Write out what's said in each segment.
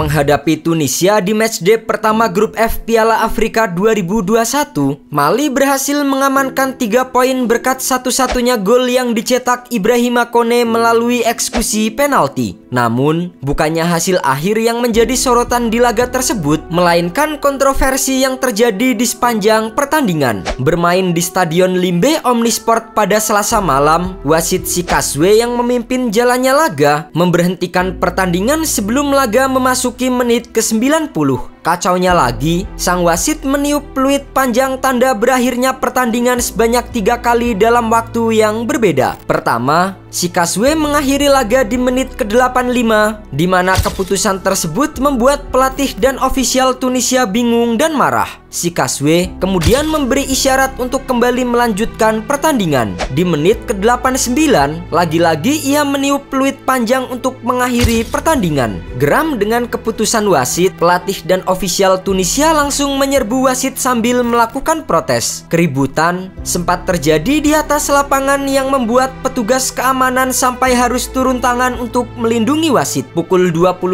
Menghadapi Tunisia di matchday pertama grup F Piala Afrika 2021, Mali berhasil mengamankan 3 poin berkat satu-satunya gol yang dicetak Ibrahima Kone melalui eksekusi penalti. Namun, bukannya hasil akhir yang menjadi sorotan di laga tersebut, melainkan kontroversi yang terjadi di sepanjang pertandingan. Bermain di Stadion Limbe Omnisport pada Selasa malam, wasit Sikaswe yang memimpin jalannya laga memberhentikan pertandingan sebelum laga memasuki menit ke-90. Kacaunya lagi, sang wasit meniup peluit panjang tanda berakhirnya pertandingan sebanyak 3 kali dalam waktu yang berbeda. Pertama, Sikaswe mengakhiri laga di menit ke-85, di mana keputusan tersebut membuat pelatih dan ofisial Tunisia bingung dan marah. Sikaswe kemudian memberi isyarat untuk kembali melanjutkan pertandingan. Di menit ke-89, lagi-lagi ia meniup peluit panjang untuk mengakhiri pertandingan. Geram dengan keputusan wasit, pelatih dan ofisial Tunisia langsung menyerbu wasit sambil melakukan protes. Keributan sempat terjadi di atas lapangan yang membuat petugas keamanan sampai harus turun tangan untuk melindungi wasit. Pukul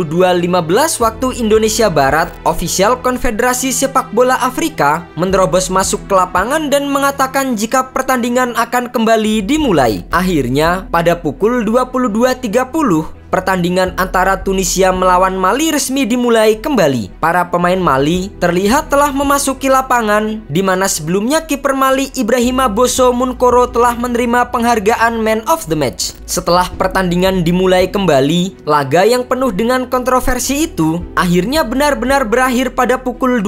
22.15 waktu Indonesia Barat, ofisial Konfederasi Sepak Bola Afrika menerobos masuk ke lapangan dan mengatakan jika pertandingan akan kembali dimulai. Akhirnya, pada pukul 22.30, pertandingan antara Tunisia melawan Mali resmi dimulai kembali. Para pemain Mali terlihat telah memasuki lapangan, di mana sebelumnya kiper Mali Ibrahima Boso Munkoro telah menerima penghargaan Man of the Match. Setelah pertandingan dimulai kembali, laga yang penuh dengan kontroversi itu akhirnya benar-benar berakhir pada pukul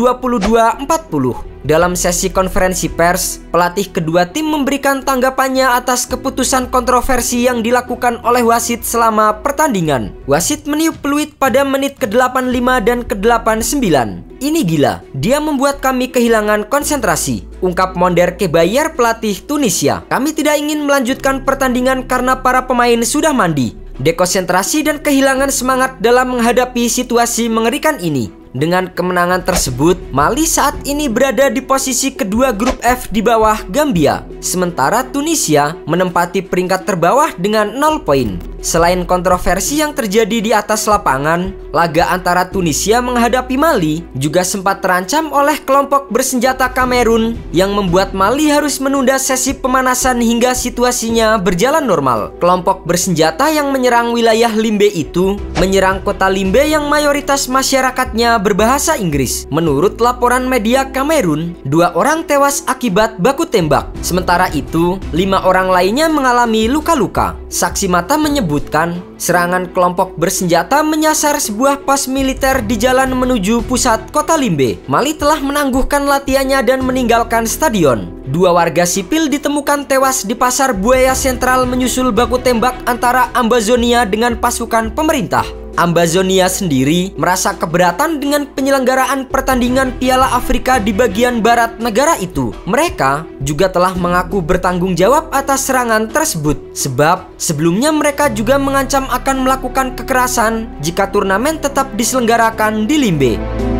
22.40. Dalam sesi konferensi pers, pelatih kedua tim memberikan tanggapannya atas keputusan kontroversi yang dilakukan oleh wasit selama pertandingan. Wasit meniup peluit pada menit ke-85 dan ke-89. Ini gila, dia membuat kami kehilangan konsentrasi, ungkap Monder Kebayar, pelatih Tunisia. Kami tidak ingin melanjutkan pertandingan karena para pemain sudah mandi, dekonsentrasi dan kehilangan semangat dalam menghadapi situasi mengerikan ini. Dengan kemenangan tersebut, Mali saat ini berada di posisi kedua grup F di bawah Gambia. Sementara Tunisia menempati peringkat terbawah dengan 0 poin. Selain kontroversi yang terjadi di atas lapangan, laga antara Tunisia menghadapi Mali juga sempat terancam oleh kelompok bersenjata Kamerun yang membuat Mali harus menunda sesi pemanasan hingga situasinya berjalan normal. Kelompok bersenjata yang menyerang wilayah Limbe itu menyerang kota Limbe yang mayoritas masyarakatnya berbahasa Inggris. Menurut laporan media Kamerun, 2 orang tewas akibat baku tembak. Sementara itu, 5 orang lainnya mengalami luka-luka. Saksi mata menyebutkan serangan kelompok bersenjata menyasar sebuah pos militer di jalan menuju pusat kota Limbe. Mali telah menangguhkan latihannya dan meninggalkan stadion. 2 warga sipil ditemukan tewas di Pasar Buaya Sentral menyusul baku tembak antara Ambazonia dengan pasukan pemerintah. Ambazonia sendiri merasa keberatan dengan penyelenggaraan pertandingan Piala Afrika di bagian barat negara itu. Mereka juga telah mengaku bertanggung jawab atas serangan tersebut, sebab sebelumnya mereka juga mengancam akan melakukan kekerasan jika turnamen tetap diselenggarakan di Limbe.